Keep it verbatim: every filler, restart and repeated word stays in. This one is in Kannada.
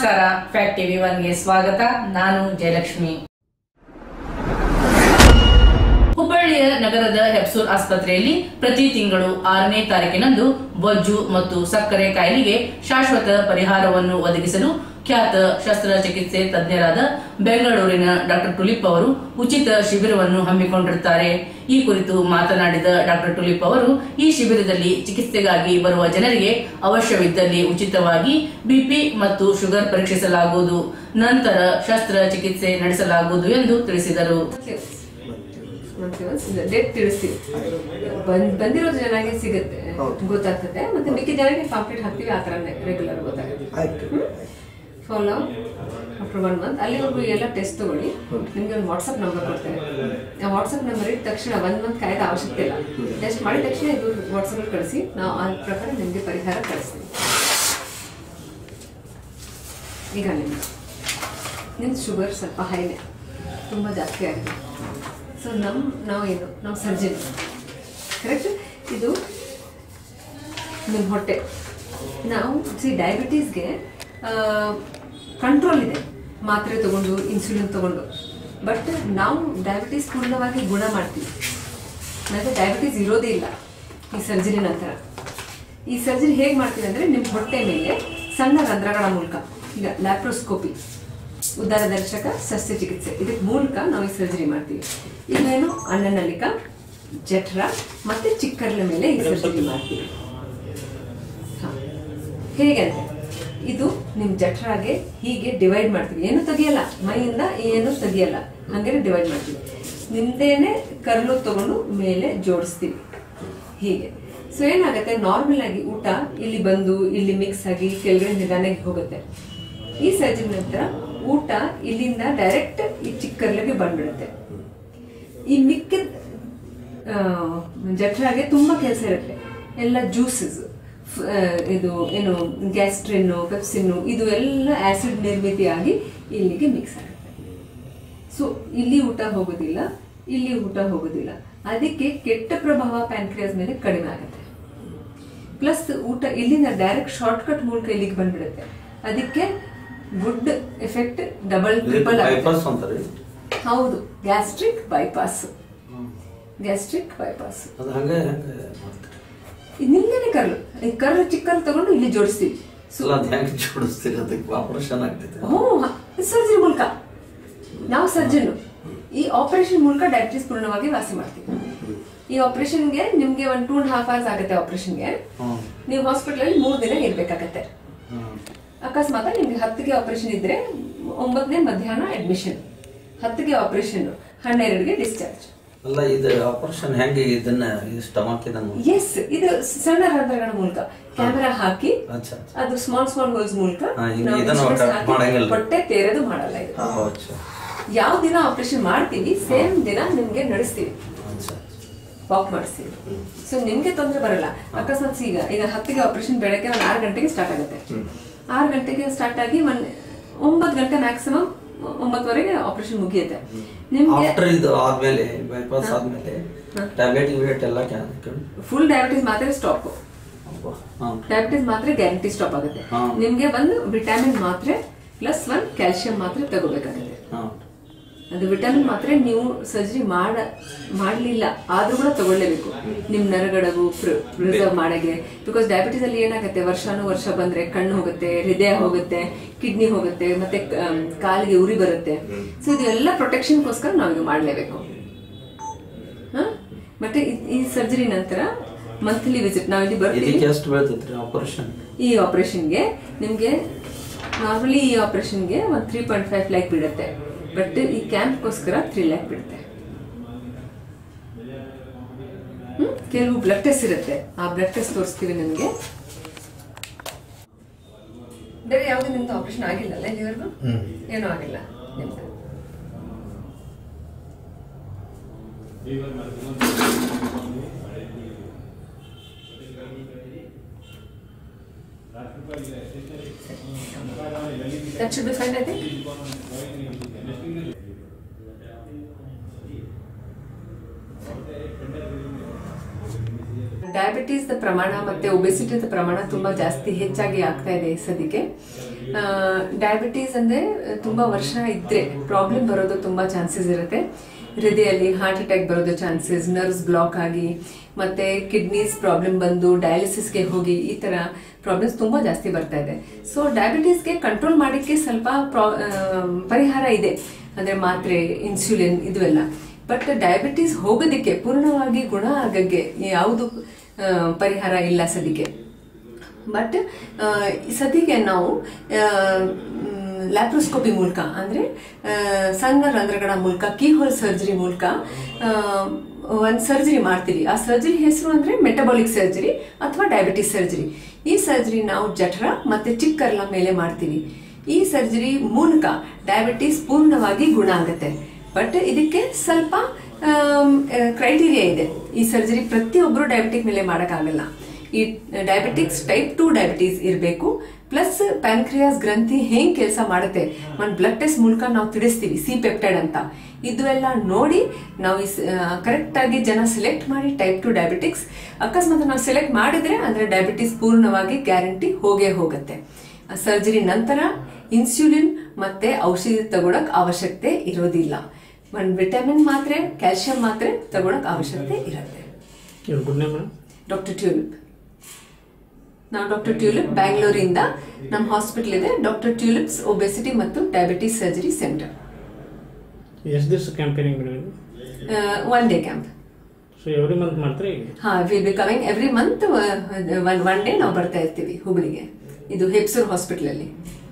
ನಮಸ್ಕಾರ, ಫ್ಯಾಕ್ಟ್ ಟಿವಿ ಒನ್ ಗೆ ಸ್ವಾಗತ. ನಾನು ಜಯಲಕ್ಷ್ಮಿ. ಹುಬ್ಬಳ್ಳಿಯ ನಗರದ ಹೆಪ್ಸೂರ್ ಆಸ್ಪತ್ರೆಯಲ್ಲಿ ಪ್ರತಿ ತಿಂಗಳು ಆರನೇ ತಾರೀಕಿನಂದು ಬೊಜ್ಜು ಮತ್ತು ಸಕ್ಕರೆ ಕಾಯಿಲೆಗೆ ಶಾಶ್ವತ ಪರಿಹಾರವನ್ನು ಒದಗಿಸಲು ಖ್ಯಾತ ಶಸ್ತ್ರಚಿಕಿತ್ಸೆ ತಜ್ಞರಾದ ಬೆಂಗಳೂರಿನ ಡಾಕ್ಟರ್ ಟುಲಿಪ್ ಅವರು ಉಚಿತ ಶಿಬಿರವನ್ನು ಹಮ್ಮಿಕೊಂಡಿರುತ್ತಾರೆ. ಈ ಕುರಿತು ಮಾತನಾಡಿದ ಡಾಕ್ಟರ್ ಟುಲಿಪ್ ಅವರು, ಈ ಶಿಬಿರದಲ್ಲಿ ಚಿಕಿತ್ಸೆಗಾಗಿ ಬರುವ ಜನರಿಗೆ ಅವಶ್ಯವಿದ್ದಲ್ಲಿ ಉಚಿತವಾಗಿ ಬಿಪಿ ಮತ್ತು ಶುಗರ್ ಪರೀಕ್ಷಿಸಲಾಗುವುದು, ನಂತರ ಶಸ್ತ್ರಚಿಕಿತ್ಸೆ ನಡೆಸಲಾಗುವುದು ಎಂದು ತಿಳಿಸಿದರು. ಡೇಟ್ ತಿಳಿಸ್ತೀವಿ, ಬಂದಿರೋ ಜನಗೆ ಸಿಗುತ್ತೆ, ಗೊತ್ತಾಗ್ತದೆ. ಮತ್ತೆ ಮಿಕ್ಕಿ ಜನಕ್ಕೆ ಪಾಂಪ್ಲೆಟ್ ಹಾಕ್ತಿವಿ, ಆ ತರ ರೆಗ್ಯುಲರ್ ಗೊತ್ತಾಗುತ್ತೆ. ಫಾಲೋ ಆಫ್ಟರ್ ಒನ್ ಮಂತ್ ಅಲ್ಲಿವರೆಗೂ ಎಲ್ಲ ಟೆಸ್ಟ್ ತಗೊಳ್ಳಿ. ನಿಮ್ಗೆ ಒಂದು ವಾಟ್ಸಪ್ ನಂಬರ್ ಕೊಡ್ತೇನೆ. ಆ ವಾಟ್ಸಪ್ ನಂಬರ್ ಇದ್ದ ತಕ್ಷಣ ಒನ್ ಮಂತ್ ಕಾಯ್ದ ಅವಶ್ಯಕತೆ ಇಲ್ಲ. ಟೆಸ್ಟ್ ಮಾಡಿದ ತಕ್ಷಣ ಇದು ವಾಟ್ಸಪ್ ಕಳಿಸಿ, ನಾವು ಆ ಪ್ರಕಾರ ನಿಮಗೆ ಪರಿಹಾರ ಕಳಿಸ್ತೀವಿ. ಈಗ ನಿಮ್ಗೆ ನಿಮ್ದು ಶುಗರ್ ಸ್ವಲ್ಪ ಹೈನೇ, ತುಂಬ ಜಾಸ್ತಿ ಆಗಿದೆ. ಸೊ ನಮ್ಮ ನಾವು ಏನು ನಾವು ಸರ್ಜನ್ ಕರೆಕ್ಟ್. ಇದು ನಿಮ್ಮ ಹೊಟ್ಟೆ. ನಾವು ಸಿ ಡಯಾಬಿಟೀಸ್ಗೆ ಕಂಟ್ರೋಲ್ ಇದೆ, ಮಾತ್ರೆ ತಗೊಂಡು ಇನ್ಸುಲಿನ್ ತಗೊಂಡು. ಬಟ್ ನಾವು ಡಯಾಬಿಟೀಸ್ ಪೂರ್ಣವಾಗಿ ಗುಣ ಮಾಡ್ತೀವಿ. ನನಗೆ ಡಯಾಬಿಟೀಸ್ ಇರೋದೇ ಇಲ್ಲ ಈ ಸರ್ಜರಿ ನಂತರ. ಈ ಸರ್ಜರಿ ಹೇಗೆ ಮಾಡ್ತೀವಿ ಅಂದರೆ, ನಿಮ್ಮ ಹೊಟ್ಟೆ ಮೇಲೆ ಸಣ್ಣ ರಂಧ್ರಗಳ ಮೂಲಕ, ಈಗ ಲ್ಯಾಪ್ರೋಸ್ಕೋಪಿ ಉದರದರ್ಶಕ ಶಸ್ತ್ರಚಿಕಿತ್ಸೆ, ಇದಕ್ಕೆ ಮೂಲಕ ನಾವು ಈ ಸರ್ಜರಿ ಮಾಡ್ತೀವಿ. ಇಲ್ಲೇನು ಅನ್ನನಲಿಕ, ಜಠರ ಮತ್ತೆ ಚಿಕ್ಕರ್ಲ ಮೇಲೆ ಈ ಸರ್ಜರಿ ಮಾಡ್ತೀವಿ. ಹಾಂ, ಹೇಗಂತೆ ಇದು ನಿಮ್ಮ ಜಠರಾಗೆ ಹೀಗೆ ಡಿವೈಡ್ ಮಾಡ್ತೀವಿ. ಏನು ತೆಗಿಯಲ್ಲ, ಮೈಯಿಂದ ಏನು ತೆಗಿಯಲ್ಲ, ಹಾಗೇನೆ ಡಿವೈಡ್ ಮಾಡ್ತೀವಿ. ನಿಮ್ದೇನೆ ಕರ್ಲು ತಗೊಂಡು ಮೇಲೆ ಜೋಡಿಸ್ತೀವಿ ಹೀಗೆ. ಸೊ ಏನಾಗುತ್ತೆ, ನಾರ್ಮಲ್ ಆಗಿ ಊಟ ಇಲ್ಲಿ ಬಂದು ಇಲ್ಲಿ ಮಿಕ್ಸ್ ಆಗಿ ಕೆಳಗಡೆ ನಿಧಾನಕ್ಕೆ ಹೋಗುತ್ತೆ. ಈ ಸರ್ಜರಿ ನಂತರ ಊಟ ಇಲ್ಲಿಂದ ಡೈರೆಕ್ಟ್ ಈ ಚಿಕ್ಕರ್ಲಿಗೆ ಬಂದ್ಬಿಡುತ್ತೆ. ಈ ಮಿಕ್ಕಿದ ಜಠರಾಗೆ ತುಂಬಾ ಕೆಲಸ ಇರುತ್ತೆ. ಎಲ್ಲ ಜ್ಯೂಸಸ್, ಇದು ಏನು ಗ್ಯಾಸ್ಟ್ರಿನ್ನು, ಪೆಪ್ಸಿನ್ನು, ಇದು ಎಲ್ಲ ಆಸಿಡ್ ನಿರ್ಮಿತಿಯಾಗಿ ಇಲ್ಲಿಗೆ ಮಿಕ್ಸ್ ಆಗುತ್ತೆ. ಸೊ ಇಲ್ಲಿ ಊಟ ಹೋಗೋದಿಲ್ಲ, ಇಲ್ಲಿ ಊಟ ಹೋಗೋದಿಲ್ಲ. ಅದಕ್ಕೆ ಕೆಟ್ಟ ಪ್ರಭಾವ ಪ್ಯಾನ್ಕ್ರಿಯಾಸ್ ಮೇಲೆ ಕಡಿಮೆ ಆಗುತ್ತೆ. ಪ್ಲಸ್ ಊಟ ಇಲ್ಲಿಂದ ಡೈರೆಕ್ಟ್ ಶಾರ್ಟ್ ಕಟ್ ಮೂಲಕ ಇಲ್ಲಿಗೆ ಬಂದ್ಬಿಡುತ್ತೆ. ಅದಕ್ಕೆ ಗುಡ್ ಎಫೆಕ್ಟ್ ಡಬಲ್ ಟ್ರಿಪಲ್ ಆಗುತ್ತೆ. ಹೌದು, ಗ್ಯಾಸ್ಟ್ರಿಕ್ ಬೈಪಾಸ್. ಗ್ಯಾಸ್ಟ್ರಿಕ್ ಬೈಪಾಸ್ ನಿಮ್ದೇನೆ ಕರ್ಲು, ಈ ಕರ್ಲು ಚಿಕ್ಕರ್ಲು ತಗೊಂಡು ಇಲ್ಲಿ ಜೋಡಿಸ್ತೀವಿ. ಸರ್ಜರಿ ಮೂಲಕ ನಾವು ಸರ್ಜನ್ ಈ ಆಪರೇಷನ್ ಮೂಲಕ ಡಯಾಬಿಟಿಸ್ ಪೂರ್ಣವಾಗಿ ವಾಸಿ ಮಾಡ್ತೀವಿ. ಈ ಆಪರೇಷನ್ಗೆ ನಿಮ್ಗೆ ಒಂದ್ ಟೂ ಅಂಡ್ ಹಾಫ್ ಅವರ್ಸ್ ಆಗುತ್ತೆ. ಆಪರೇಷನ್ಗೆ ನೀವು ಹಾಸ್ಪಿಟಲ್ ಅಲ್ಲಿ ಮೂರ್ ದಿನ ಇರ್ಬೇಕಾಗತ್ತೆ. ಅಕಸ್ಮಾತ್ ನಿಮ್ಗೆ ಹತ್ತಿಗೆ ಆಪರೇಷನ್ ಇದ್ರೆ ಒಂಬತ್ತನೇ ಮಧ್ಯಾಹ್ನ ಅಡ್ಮಿಷನ್, ಹತ್ತಿಗೆ ಆಪರೇಷನ್ ಹನ್ನೆರಡಿಗೆ ಡಿಸ್ಚಾರ್ಜ್. ಅಲ್ಲ, ಇದು ಆಪರೇಷನ್ ಹೆಂಗೆ ಇದನ್ನ ಸ್ಟಮಕ್ ಇದನ್ನ? ಎಸ್, ಇದು ಸಣ್ಣ ರಂಧ್ರಗಳ ಮೂಲಕ ಕ್ಯಾಮೆರಾ ಹಾಕಿ ಅದು ಸ್ಮಾಲ್ ಸ್ಮಾಲ್ ಹೋಲ್ಸ್ ಮೂಲಕ ಹೊಟ್ಟೆ ತೆರೆದು ಮಾಡಲ್ಲ. ಇದು ಯಾವ ದಿನ ಆಪರೇಷನ್ ಮಾಡ್ತೀವಿ ಸೇಮ್ ದಿನ ನಿಮ್ಗೆ ನಡೆಸ್ತೀವಿ, ವಾಕ್ ಮಾಡಿಸ್ತೀವಿ. ಸೊ ನಿಮ್ಗೆ ತೊಂದರೆ ಬರಲ್ಲ. ಅಕಸ್ಮಾತ್ ಈಗ ಈಗ ಹತ್ತಿಗೆ ಆಪರೇಷನ್ ಬೆಳಗ್ಗೆ ಒಂದು ಆರು ಗಂಟೆಗೆ ಸ್ಟಾರ್ಟ್ ಆಗುತ್ತೆ. ಆರು ಗಂಟೆಗೆ ಸ್ಟಾರ್ಟ್ ಆಗಿ ಒಂದ್ ಒಂಬತ್ತು ಗಂಟೆ ಮ್ಯಾಕ್ಸಿಮಮ್ ಒಂಬತ್ತುವರೆಗೆ ಆಪರೇಷನ್ ಮುಗಿಯುತ್ತೆ. ನಿಮ್ಗೆ ಫುಲ್ ಡಯಾಬಿಟಿಸ್ ಮಾತ್ರ ಸ್ಟಾಪ್, ಡಯಾಬಿಟಿಸ್ ಮಾತ್ರ ಗ್ಯಾರಂಟಿ ಸ್ಟಾಪ್ ಆಗುತ್ತೆ. ನಿಮ್ಗೆ ಒಂದು ವಿಟಮಿನ್ ಮಾತ್ರೆ ಪ್ಲಸ್ ಒನ್ ಕ್ಯಾಲ್ಸಿಯಂ ಮಾತ್ರೆ ತಗೋಬೇಕಾಗುತ್ತೆ. ಅದು ವಿಟಮಿನ್ ಮಾತ್ರೆ ನೀವು ಸರ್ಜರಿ ಮಾಡ ಮಾಡ್ಲಿಲ್ಲ ಆದ್ರೂ ಕೂಡ ತಗೊಳ್ಳೇಬೇಕು, ನಿಮ್ ನರಗಡಗು ಪ್ರಿಸರ್ವ್ ಮಾಡಗೆ. ಬಿಕಾಸ್ ಡಯಾಬಿಟಿಸ್ ಅಲ್ಲಿ ಏನಾಗುತ್ತೆ, ವರ್ಷಾನು ವರ್ಷ ಬಂದ್ರೆ ಕಣ್ಣು ಹೋಗುತ್ತೆ, ಹೃದಯ ಹೋಗುತ್ತೆ, ಕಿಡ್ನಿ ಹೋಗುತ್ತೆ, ಮತ್ತೆ ಕಾಲಿಗೆ ಉರಿ ಬರುತ್ತೆ. ಸೊ ಇದೆಲ್ಲ ಪ್ರೊಟೆಕ್ಷನ್ಗೋಸ್ಕರ ನಾವೀಗ ಮಾಡ್ಲೇಬೇಕು. ಹ ಮತ್ತೆ ಈ ಸರ್ಜರಿ ನಂತರ ಮಂತ್ಲಿ ವಿಸಿಟ್ ನಾವು ಇಲ್ಲಿ ಬರ್ತೀವಿ. ಈ ಆಪರೇಷನ್ಗೆ ನಿಮ್ಗೆ ನಾರ್ಮಲಿ ಈ ಆಪರೇಷನ್ಗೆ ಒಂದ್ ತ್ರೀ ಪಾಯಿಂಟ್ ಫೈವ್ ಲ್ಯಾಕ್ ಬೀಳುತ್ತೆ. ಬಟ್ ಈ ಕ್ಯಾಂಪ್ಗೋಸ್ಕರ ತ್ರೀ ಲ್ಯಾಕ್ ಬಿಡುತ್ತೆ. ಹ್ಮ್ ಕೆಲವು ಬ್ಲಡ್ ಟೆಸ್ಟ್ ಇರುತ್ತೆ, ಆ ಬ್ಲಡ್ ಟೆಸ್ಟ್ ತೋರಿಸ್ತೀವಿ ನಿಮ್ಗೆ. ಬೇರೆ ಯಾವ್ದು ನಿಮ್ದು ಆಪರೇಷನ್ ಆಗಿಲ್ಲಲ್ಲ ಇಲ್ಲಿವರೆಗೂ? ಏನೂ ಆಗಿಲ್ಲ ನಿಮ್ದು. That should be fine, I think. Diabetes ಪ್ರಮಾಣ ಮತ್ತೆ ಒಬೆಸಿಟಿ ಪ್ರಮಾಣ ತುಂಬಾ ಜಾಸ್ತಿ ಹೆಚ್ಚಾಗಿ ಆಗ್ತಾ ಇದೆ ಸದ್ಯಕ್ಕೆ. ಡಯಾಬಿಟೀಸ್ ಅಂದ್ರೆ ತುಂಬಾ ವರ್ಷ ಇದ್ರೆ ಪ್ರಾಬ್ಲಮ್ ಬರೋದು ತುಂಬಾ ಚಾನ್ಸಸ್ ಇರುತ್ತೆ. ಹೃದಯಲ್ಲಿ ಹಾರ್ಟ್ ಅಟ್ಯಾಕ್ ಬರೋದು ಚಾನ್ಸಸ್, ನರ್ವ್ಸ್ ಬ್ಲಾಕ್ ಆಗಿ, ಮತ್ತೆ ಕಿಡ್ನೀಸ್ ಪ್ರಾಬ್ಲಮ್ ಬಂದು ಡಯಾಲಿಸಿಸ್ಗೆ ಹೋಗಿ, ಈ ತರ ಪ್ರಾಬ್ಲಮ್ಸ್ ತುಂಬಾ ಜಾಸ್ತಿ ಬರ್ತಾ ಇದೆ. ಸೊ ಡಯಾಬಿಟೀಸ್ಗೆ ಕಂಟ್ರೋಲ್ ಮಾಡಲಿಕ್ಕೆ ಸ್ವಲ್ಪ ಪರಿಹಾರ ಇದೆ, ಅಂದ್ರೆ ಮಾತ್ರೆ, ಇನ್ಸುಲಿನ್ ಇದುವೆಲ್ಲ. ಬಟ್ ಡಯಾಬಿಟೀಸ್ ಹೋಗೋದಕ್ಕೆ ಪೂರ್ಣವಾಗಿ ಗುಣ ಆಗಕ್ಕೆ ಯಾವುದು ಪರಿಹಾರ ಇಲ್ಲ ಸದ್ಯಕ್ಕೆ. ಬಟ್ ಸದ್ಯಕ್ಕೆ ನಾವು ಲ್ಯಾಪ್ರೋಸ್ಕೋಪಿ ಮೂಲಕ ಅಂದ್ರೆ ಸಣ್ಣ ರಂಧ್ರಗಳ ಮೂಲಕ, ಕೀಹೋಲ್ ಸರ್ಜರಿ ಮೂಲಕ ಒಂದು ಸರ್ಜರಿ ಮಾಡ್ತೀವಿ. ಆ ಸರ್ಜರಿ ಹೆಸರು ಅಂದ್ರೆ ಮೆಟಬಾಲಿಕ್ ಸರ್ಜರಿ ಅಥವಾ ಡಯಾಬಿಟಿಸ್ ಸರ್ಜರಿ. ಈ ಸರ್ಜರಿ ನಾವು ಜಠರ ಮತ್ತೆ ಚಿಕ್ಕರ್ಲ ಮೇಲೆ ಮಾಡ್ತೀವಿ. ಈ ಸರ್ಜರಿ ಮೂಲಕ ಡಯಾಬಿಟಿಸ್ ಪೂರ್ಣವಾಗಿ ಗುಣ ಆಗುತ್ತೆ. ಬಟ್ ಇದಕ್ಕೆ ಸ್ವಲ್ಪ ಕ್ರೈಟೀರಿಯಾ ಇದೆ. ಈ ಸರ್ಜರಿ ಪ್ರತಿಯೊಬ್ಬರು ಡಯಾಬಿಟಿಕ್ ಮೇಲೆ ಮಾಡೋಕ್ಕಾಗಲ್ಲ. ಈ ಡಯಾಬಿಟಿಕ್ಸ್ ಟೈಪ್ ಟು ಡಯಾಬಿಟೀಸ್ ಇರಬೇಕು. ಪ್ಲಸ್ ಪ್ಯಾನ್ಕ್ರಿಯಾಸ್ ಗ್ರಂಥಿ ಹೆಂಗ್ ಕೆಲಸ ಮಾಡುತ್ತೆ ಒಂದು ಬ್ಲಡ್ ಟೆಸ್ಟ್ ಮೂಲಕ ನಾವು ತಿಳಿಸ್ತೀವಿ, ಸಿ ಪೆಪ್ಟೈಡ್ ಅಂತ. ಇದೆಲ್ಲ ನೋಡಿ ನಾವು ಕರೆಕ್ಟ್ ಆಗಿ ಜನ ಸೆಲೆಕ್ಟ್ ಮಾಡಿ ಟೈಪ್ ಟು ಡಯಾಬಿಟಿಕ್ಸ್. ಅಕಸ್ಮಾತ್ ನಾವು ಸೆಲೆಕ್ಟ್ ಮಾಡಿದ್ರೆ ಅಂದ್ರೆ ಡಯಾಬಿಟಿಸ್ ಪೂರ್ಣವಾಗಿ ಗ್ಯಾರಂಟಿ ಹೋಗೇ ಹೋಗುತ್ತೆ. ಸರ್ಜರಿ ನಂತರ ಇನ್ಸುಲಿನ್ ಮತ್ತೆ ಔಷಧಿ ತಗೊಳಕ್ ಅವಶ್ಯಕತೆ ಇರೋದಿಲ್ಲ. ಒಂದು ವಿಟಮಿನ್ ಮಾತ್ರೆ, ಕ್ಯಾಲ್ಸಿಯಂ ಮಾತ್ರೆ ತಗೊಳಕ್ ಅವಶ್ಯಕತೆ ಇರುತ್ತೆ. Doctor Tulip. ನಾವು ಡಾಕ್ಟರ್ ಟ್ಯೂಲಿಪ್ ಬ್ಯಾಂಗ್ಳೂರಿಂದ ನಮ್ಮ ಹಾಸ್ಪಿಟಲ್ ಇದೆ, ಡಾಕ್ಟರ್ ಟ್ಯೂಲಿಪ್ಸ್ ಒಬೆಸಿಟಿ ಮತ್ತು ಡಯಾಬಿಟಿಸ್ ಸರ್ಜರಿ ಸೆಂಟರ್. ಎಷ್ಟು ದಿವಸ campaigning madam? One day camp. So every month ಮಾಡ್ತಾರೆ? ಹಾ, will be coming every month. One one day ನಾವು ಬರ್ತಾ ಇರ್ತೀವಿ ಹುಬ್ಳಿಗೆ. ಇದು ಹೆಪ್ಸೂರ್ ಹಾಸ್ಪಿಟಲ್ ಅಲ್ಲಿ.